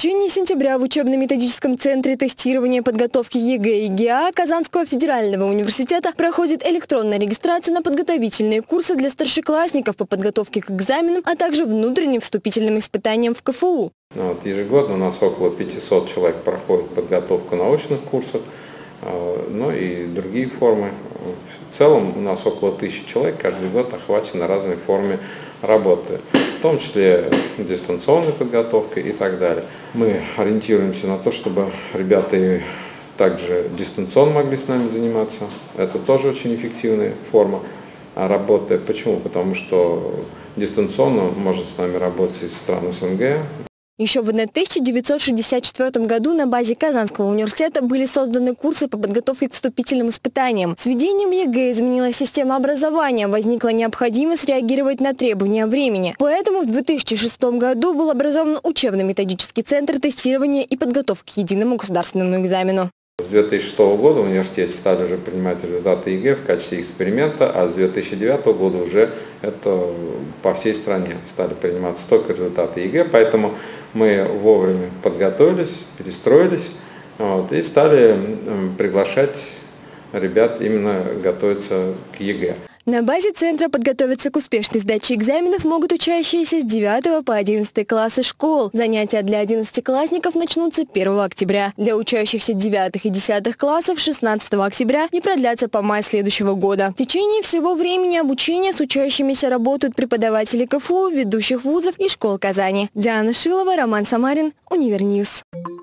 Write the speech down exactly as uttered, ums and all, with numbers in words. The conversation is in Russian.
течение сентября в учебно-методическом центре тестирования подготовки ЕГЭ и ГИА Казанского федерального университета проходит электронная регистрация на подготовительные курсы для старшеклассников по подготовке к экзаменам, а также внутренним вступительным испытаниям в ка эф у. Вот, ежегодно у нас около пятисот человек проходит подготовку на очных курсах, ну и другие формы. В целом у нас около тысячи человек каждый год охвачены разной форме работы, в том числе дистанционной подготовкой и так далее. Мы ориентируемся на то, чтобы ребята также дистанционно могли с нами заниматься. Это тоже очень эффективная форма работы. Почему? Потому что дистанционно может с нами работать из стран эс эн гэ. Еще в тысяча девятьсот шестьдесят четвёртом году на базе Казанского университета были созданы курсы по подготовке к вступительным испытаниям. С введением ЕГЭ изменилась система образования, возникла необходимость реагировать на требования времени. Поэтому в две тысячи шестом году был образован учебно-методический центр тестирования и подготовки к единому государственному экзамену. С две тысячи шестого года в университете стали уже принимать результаты ЕГЭ в качестве эксперимента, а с две тысячи девятого года уже это по всей стране стали приниматься только результаты ЕГЭ, поэтому мы вовремя подготовились, перестроились, вот, и стали приглашать ребят именно готовиться к ЕГЭ. На базе центра подготовиться к успешной сдаче экзаменов могут учащиеся с девятого по одиннадцатый классы школ. Занятия для одиннадцатиклассников начнутся первого октября. Для учащихся девятых и десятых классов шестнадцатого октября и продлятся по май следующего года. В течение всего времени обучения с учащимися работают преподаватели ка эф у, ведущих вузов и школ Казани. Диана Шилова, Роман Самарин, Универньюз.